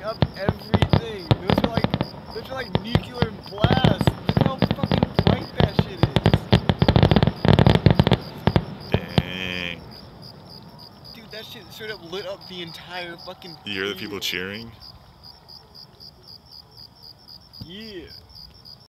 up everything. Those are like nuclear blasts. Look how fucking bright that shit is. Dang. Dude, that shit straight up lit up the entire fucking You hear the people field. cheering? Yeah.